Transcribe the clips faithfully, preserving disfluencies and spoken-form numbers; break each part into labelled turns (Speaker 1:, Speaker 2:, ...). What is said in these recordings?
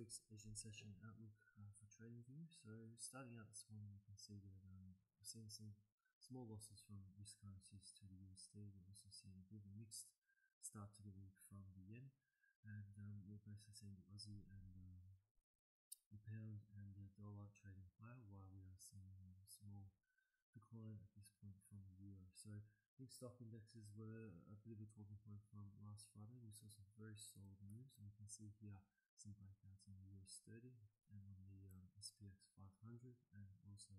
Speaker 1: week's Asian session outlook uh, for trading view. So starting out this morning, you can see that um, we're seeing some small losses from risk currencies to the U S D. We're also seeing a bit of a mixed start to the week from the yen, and um, we're basically seeing the Aussie and um, the pound and the dollar trading higher, while we are seeing a um, small decline at this point from the euro. So big stock indexes were a bit of a talking point from last Friday. We saw some very solid moves, and you can see here some breakouts on the U S thirty and on the um, S P X five hundred, and also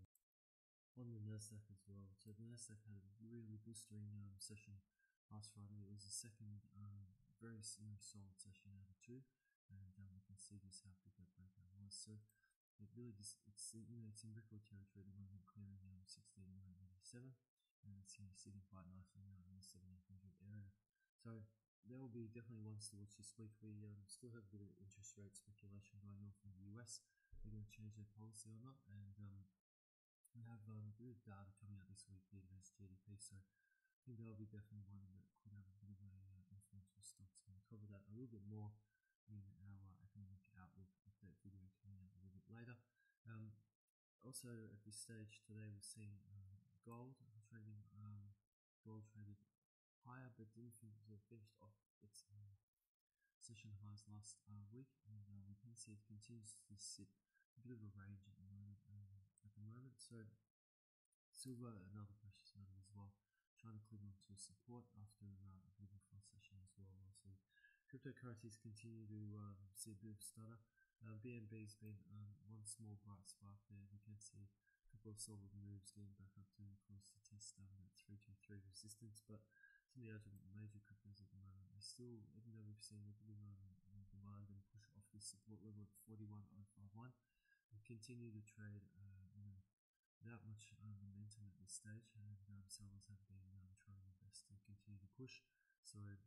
Speaker 1: on the Nasdaq as well. So the Nasdaq had a really blistering um, session last Friday. It was the second um, very you know, solid session out of two, and um, you can see just how big that breakout was. So it really just it's you know it's in record territory at the moment, clearing um, sixteen nine eighty-seven, and it's you know, sitting quite nicely now in the seventeen hundred area. So there will be definitely ones to watch this week. We um, still have a bit of interest rate speculation going on from the U S. They're going to change their policy or not, and um, we have um, a bit of data coming out this week, the advanced G D P. So I think that'll be definitely one that could have a bit of a uh, influence with stocks. And we'll cover that a little bit more in our economic outlook update video coming out a little bit later. Um, also at this stage today, we're seeing um, gold trading. Um, gold traded higher, but didn't think it finished off its um, session highs last uh, week, and uh, we can see it continues to sit a bit of a range at the moment. Um, at the moment, so silver, another precious metal as well, trying to cling on to support after uh, a bit of a flat session as well. So cryptocurrencies continue to um, see a bit of stutter. Uh, B N B's been um, one small bright spark there. We can see a couple of solid moves getting back up to close to test um, that three two three resistance, but some of the other major cryptos at the moment, they still, even though we've seen a bit of um, demand and push off this support level at forty-one oh fifty-one, we continue to trade uh, you know, without much um, momentum at this stage, and um, sellers have been um, trying their best to continue to push. So it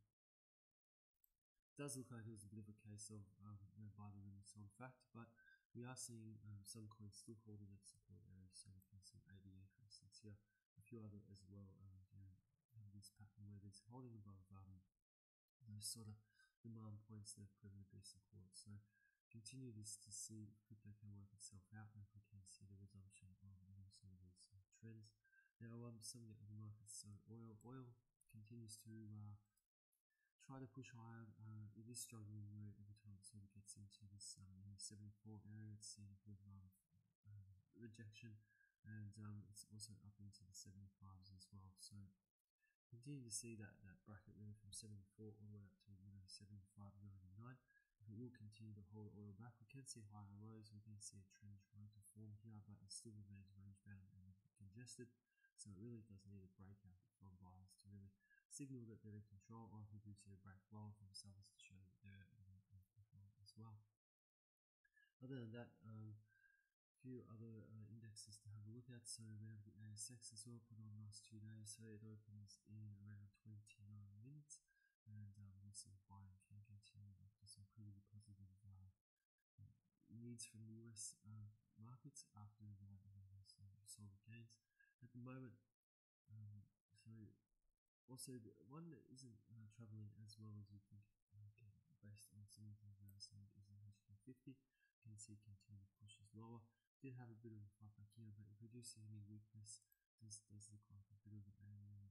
Speaker 1: does look like it was a bit of a case of um, you know, buy the limit sold fact, but we are seeing um, some coins still holding at support areas. So we can see A D A, for instance, here, a few other as well. Um, you know, have this pattern where it's holding above um, those sort of demand points that have proven to be support. So continue this to see if crypto can work itself out, and if we can see the resumption of you know, some of these uh, trends. Now, um, some of the other markets, so oil, oil continues to uh, try to push higher. Uh, it is struggling where every time it sort of gets into this um, you know, seventy-four area, it's seeing a bit of um, um, rejection, and um, it's also up into the seventy-fives as well. So continue to see that, that bracket really from seventy-four all the way up to you know seventy-five ninety-nine. If it will continue to hold oil back, we can see higher lows, we can see a trend trying to form here, but it still remains range bound and a bit congested. So it really does need a breakout from buyers to really signal that they're in control, or if we do see a break lower from sellers to show that they're you know, in control as well. Other than that, um, few other uh, indexes to have a look at. So we have the A S X as well, put on last two days. So it opens in around twenty-nine minutes, and um, we'll see if buying can continue after some pretty positive uh, needs from the U S uh, markets after uh, you know, some solid gains at the moment. Um, so also the one that isn't uh, traveling as well as you think, uh, based on some of the things we are seeing, is the H Q fifty. You can see continued pushes lower. Did have a bit of a fight back here, but if we do see any weakness, this does look like a bit of a,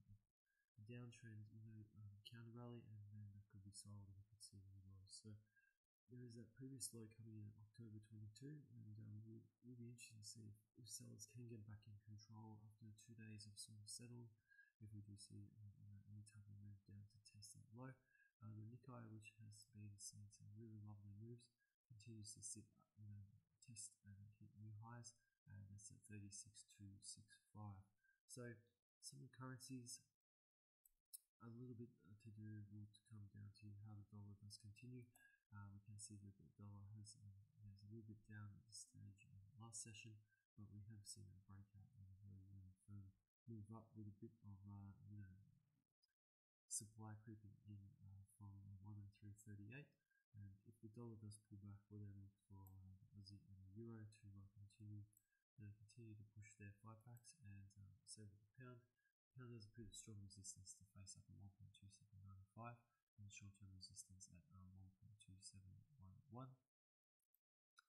Speaker 1: a downtrend, you know, um, counter rally, and then that could be sold, and we could see any lows. So there is that previous low coming in October twenty-two, and um, we'll, we'll be interested to see if, if sellers can get back in control after two days of sort of settling. If we do see uh, you know, any type of move down to test that low, uh, the Nikkei, which has been seeing some really lovely moves, continues to sit up, you know, test and hit new highs, and that's at thirty-six two sixty-five. So some currencies, a little bit to do will come down to how the dollar does continue. Uh, we can see that the dollar has um, is a little bit down at this stage in the last session, but we have seen a breakout and a very really firm move up with a bit of uh, you know supply creeping in uh, from one oh three thirty-eight. And if the dollar does pull back, we'll then look for uh, the Aussie and the Euro to uh, continue, you know, continue to push their five packs, and um, same with the pound. The pound has a pretty strong resistance to face up at one point two seven nine five, and short-term resistance at uh, one point two seven one one.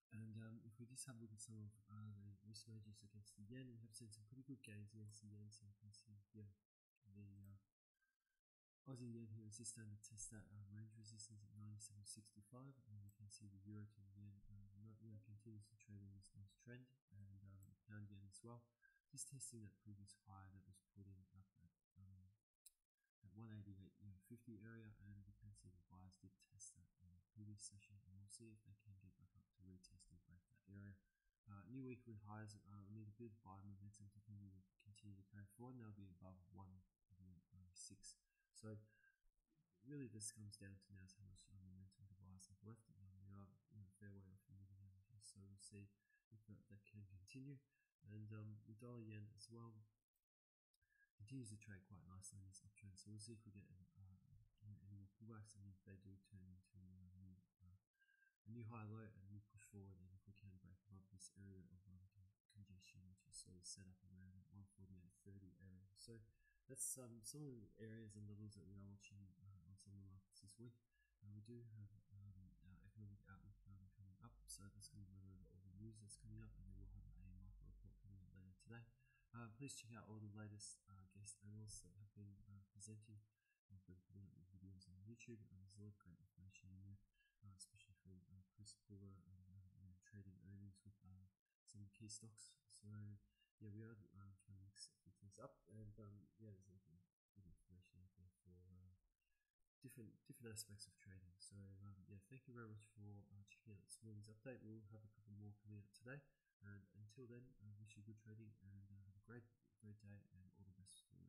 Speaker 1: And um, if we just have a look at some of uh, the risk ranges against the yen, we have seen some pretty good gains against the yen. So you can see here the uh, Aussie yen here is just starting to test that uh, range resistance at ninety-seven sixty-five, and we can see the euro to the yen uh, not, you know, continues to trade in this nice trend, and um, the pound yen as well, just testing that previous high that was put in up at um, at one eighty-eight you know, fifty area, and we can see the buyers did test that in the previous session, and we'll see if they can get back up to retest or break that area. Uh, new weekly highs, uh, we need a bit of buy momentum to continue, continue to carry forward, and they'll be above one six. So really this comes down to now is how much uh, momentum the buyers have left. Um, we are you know, fair way off the moving averages, so we'll see if that, that can continue. And um, the dollar yen as well continues to trade quite nicely in this uptrend, so we'll see if we get uh, you know, any more pullbacks, and if they do turn into a new, uh, a new high low, a new push forward, and if we can break above this area of um, congestion, which is sort of set up around that one forty-eight thirty area. So that's um, some of the areas and levels that we are watching uh, on some of the markets this week. Uh, we do have um, our economic outlook um, coming up, so that's going to run over all the news that's coming up, and then we'll have a market report coming up later today. Uh, please check out all the latest uh, guest analysts that have been uh, presenting. I've been putting up the videos on YouTube, and there's a lot of great information in there, uh, especially from uh, Chris Puller and uh, you know, trading earnings with uh, some key stocks. So yeah, we are um, trying to mix a few things up, and um, yeah, there's a lot of good information out there for uh, different different aspects of trading. So um, yeah, thank you very much for uh, checking out this morning's update. We'll have a couple more coming out today, and until then, I wish you good trading and uh, have a great great day, and all the best for